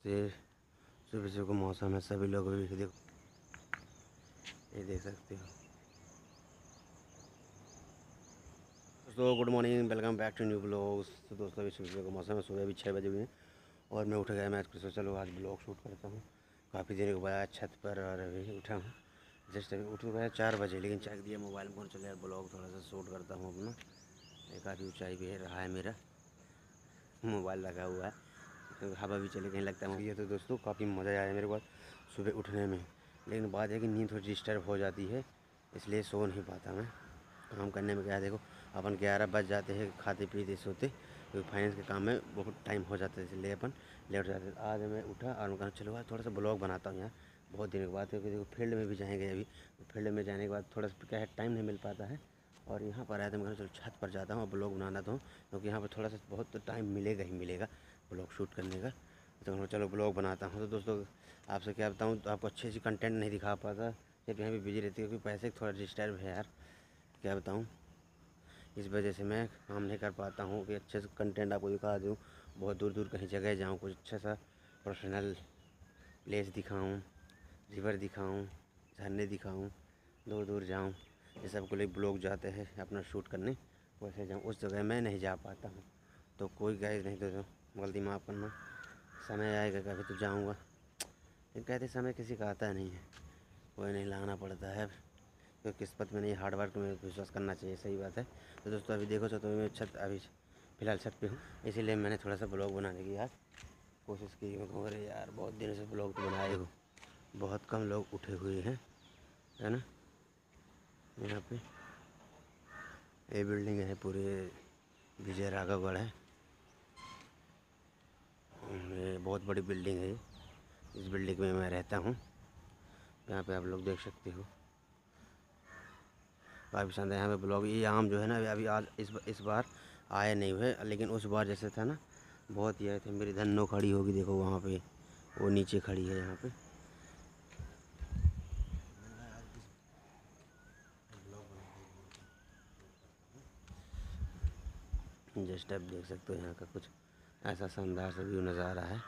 सकते हैं सुबह सुबह का मौसम है, सभी लोग भी देखो, ये देख सकते हो। दोस्तों good morning, welcome back to new blogs. तो दोस्तों अभी सुबह का मौसम है, सुबह अभी 6 बजे हुए हैं और मैं उठ गया। मैं सोचा चलो आज ब्लॉग शूट करता हूँ। काफ़ी देर के बाद छत पर और अभी उठा हूँ। जस्ट अभी उठ गया 4 बजे, लेकिन चेक दिया मोबाइल फ़ोन, चले यार ब्लॉग थोड़ा सा शूट करता हूँ अपना। एक काफ़ी ऊँचाई भी है रहा है, मेरा मोबाइल लगा हुआ है तो हवा भी चले कहीं लगता है। ये तो दोस्तों काफ़ी मज़ा आया मेरे को सुबह उठने में, लेकिन बात है कि नींद थोड़ी डिस्टर्ब हो जाती है, इसलिए सो नहीं पाता मैं। काम करने में क्या है, देखो अपन 11 बज जाते हैं खाते पीते सोते, क्योंकि फाइनेंस के काम में बहुत टाइम हो जाता है, इसलिए अपन लेट हो जाते हैं। आज मैं उठा और मैं कहा चलो आज थोड़ा सा ब्लॉग बनाता हूँ यार, बहुत दिन के बाद, क्योंकि देखो फील्ड में भी जाएंगे अभी, फील्ड में जाने के बाद थोड़ा सा क्या है टाइम नहीं मिल पाता है। और यहाँ पर आया तो मैं चलो छत पर जाता हूँ और ब्लॉग बनाना तो हूँ, क्योंकि यहाँ पर थोड़ा सा बहुत टाइम मिलेगा ही मिलेगा ब्लॉग शूट करने का। तो चलो ब्लॉग बनाता हूँ। तो दोस्तों आपसे क्या बताऊँ, तो आपको अच्छी कंटेंट नहीं दिखा पाता, सिर्फ यहाँ भी बिजी रहती है, क्योंकि पैसे थोड़ा डिस्टर्ब है यार, क्या बताऊँ। इस वजह से मैं काम नहीं कर पाता हूँ कि अच्छे से कंटेंट आपको दिखा दूँ, बहुत दूर दूर कहीं जगह जाऊँ, कुछ अच्छा सा प्रोफेशनल प्लेस दिखाऊँ, रिवर दिखाऊँ, झरने दिखाऊँ, दूर दूर जाऊँ। ये सब को लोग ब्लॉग जाते हैं अपना शूट करने, वैसे जाऊँ उस जगह मैं नहीं जा पाता हूँ। तो कोई गाइस नहीं, तो गलती माफ़ करना, समय आएगा कभी तो जाऊँगा। लेकिन कहते समय किसी का आता नहीं है, कोई नहीं लाना पड़ता है, तो किस्मत में नहीं, हार्ड वर्क में विश्वास करना चाहिए, सही बात है। तो दोस्तों अभी देखो तो मैं अभी फ़िलहाल छत पे हूँ, इसीलिए मैंने थोड़ा सा ब्लॉग बनाने की यार कोशिश की। मैं कहूँ अरे यार बहुत दिन से ब्लॉग तो बनाए हो, बहुत कम लोग उठे हुए हैं, है ना। यहाँ पे ये बिल्डिंग है पूरे विजय राघवगढ़ है, ये बहुत बड़ी बिल्डिंग है। इस बिल्डिंग में मैं रहता हूँ, यहाँ पे आप लोग देख सकते हो काफ़ी शानदार यहाँ पे ब्लॉग। ये आम जो है ना अभी आज इस बार आए नहीं हुए, लेकिन उस बार जैसे था ना बहुत ही आए थे। मेरी धन्नो खड़ी होगी, देखो वहाँ पे वो नीचे खड़ी है यहाँ पे। जस्ट आप देख सकते हो यहाँ का कुछ ऐसा शानदार सा व्यू नज़ारा है।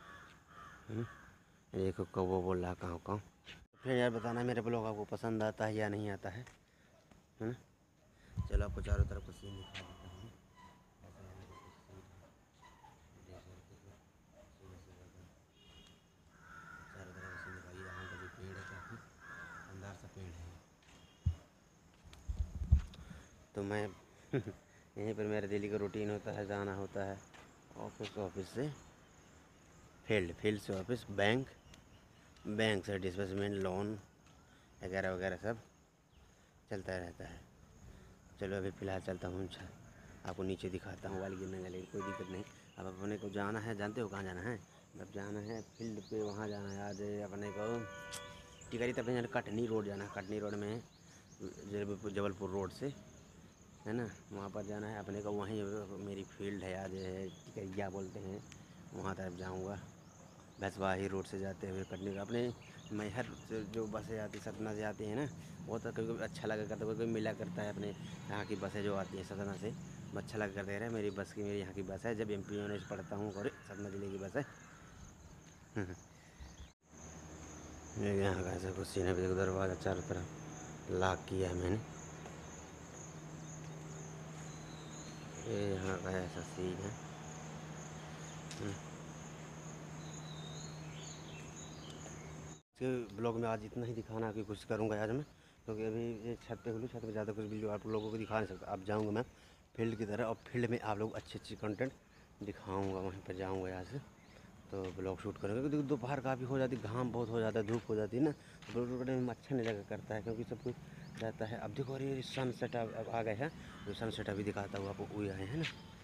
देखो कौवा बोल रहा काँव काँव। फिर यार बताना मेरे ब्लॉग आपको पसंद आता है या नहीं आता है ना। चलो आपको चारों तरफ का सीन दिखा देता हूँ। चारों तरफ से दिखाइए, यहाँ का जो पेड़ है काफ़ी शानदार सा पेड़ है। तो मैं यहीं पर मेरा डेली का रूटीन होता है, जाना होता है ऑफिस से फील्ड, फील्ड से ऑफिस, बैंक, बैंक से डिस्बर्समेंट, लोन वगैरह वगैरह सब चलता रहता है। चलो अभी फ़िलहाल चलता हूँ, आपको नीचे दिखाता हूँ, वाल गिरने का, लेकिन कोई दिक्कत नहीं। अब अपने को जाना है, जानते हो कहाँ जाना है, अब जाना है फील्ड पे, वहाँ जाना है आज अपने को टिकरी तक जाना, कटनी रोड जाना है। कटनी रोड में जबलपुर रोड से, है ना, वहाँ पर जाना है अपने को। वहीं मेरी फील्ड है आज, टिकरिया बोलते हैं, वहाँ तरफ जाऊँगा। भैंसवाही रोड से जाते हुए कटनी का अपने मैहर से जो बसें आती सतना से आती हैं ना, बहुत कभी कभी अच्छा लगा करता है, कोई मिला करता है अपने यहाँ की बसें जो आती हैं सतना से, अच्छा लगा करते रहे। मेरी बस की, मेरी यहाँ की बस है, जब MP में पढ़ता हूँ और सतना ज़िले की बस है। यहाँ का ऐसा कुछ सीन है, देखो दरवाज़ा चारों तरफ लॉक किया है मैंने, ये यहाँ का ऐसा सीन है। इसके ब्लॉग में आज इतना ही दिखाना की कोशिश करूँगा आज मैं, क्योंकि अभी ये छत पे छत पे ज़्यादा कुछ वीडियो आप लोगों को दिखा नहीं सकता। अब जाऊँगा मैं फील्ड की तरह, और फील्ड में आप लोग अच्छी कंटेंट दिखाऊँगा, वहीं पर जाऊँगा यहाँ से, तो ब्लॉग शूट करेंगे। क्योंकि दोपहर काफ़ी हो जाती, घाम बहुत हो जाता है, धूप हो जाती है ना, तो ब्लॉग शूट करने में अच्छा नहीं लगा करता है, क्योंकि सब कुछ रहता है। अब देखो अरे सनसेट अब आ गए हैं, तो सनसेट अभी दिखाता हुआ आपको, हुए आए हैं ना,